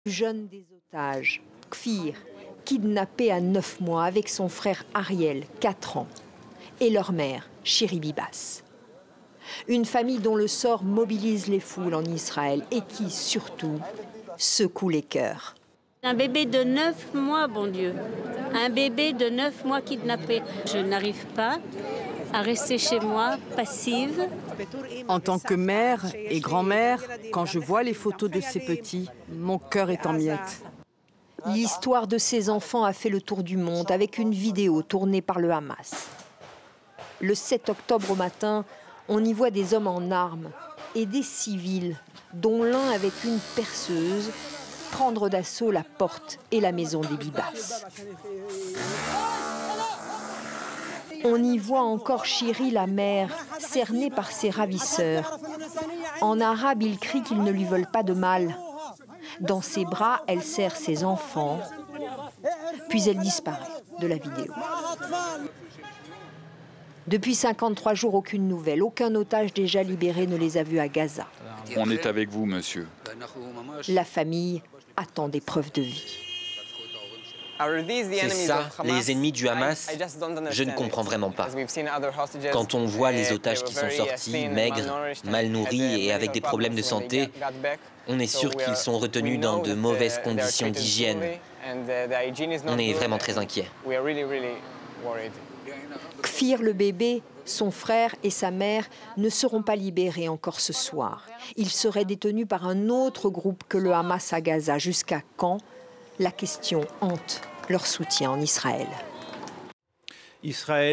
Jeune des otages, Kfir, kidnappé à 9 mois avec son frère Ariel, 4 ans, et leur mère, Shiri Bibas. Une famille dont le sort mobilise les foules en Israël et qui, surtout, secoue les cœurs. Un bébé de 9 mois, bon Dieu. Un bébé de 9 mois kidnappé. Je n'arrive pas à rester chez moi, passive. En tant que mère et grand-mère, quand je vois les photos de ces petits, mon cœur est en miettes. L'histoire de ces enfants a fait le tour du monde avec une vidéo tournée par le Hamas. Le 7 octobre au matin, on y voit des hommes en armes et des civils, dont l'un avec une perceuse, prendre d'assaut la porte et la maison des Bibas. On y voit encore Shiri, la mère, cernée par ses ravisseurs. En arabe, il crie qu'ils ne lui veulent pas de mal. Dans ses bras, elle serre ses enfants, puis elle disparaît de la vidéo. Depuis 53 jours, aucune nouvelle. Aucun otage déjà libéré ne les a vus à Gaza. On est avec vous, monsieur. La famille attend des preuves de vie. C'est ça, les ennemis du Hamas? Je ne comprends vraiment pas. Quand on voit les otages qui sont sortis, maigres, mal nourris et avec des problèmes de santé, on est sûr qu'ils sont retenus dans de mauvaises conditions d'hygiène. On est vraiment très inquiets. Kfir, le bébé, son frère et sa mère ne seront pas libérés encore ce soir. Ils seraient détenus par un autre groupe que le Hamas à Gaza. Jusqu'à quand? La question hante leur soutien en Israël.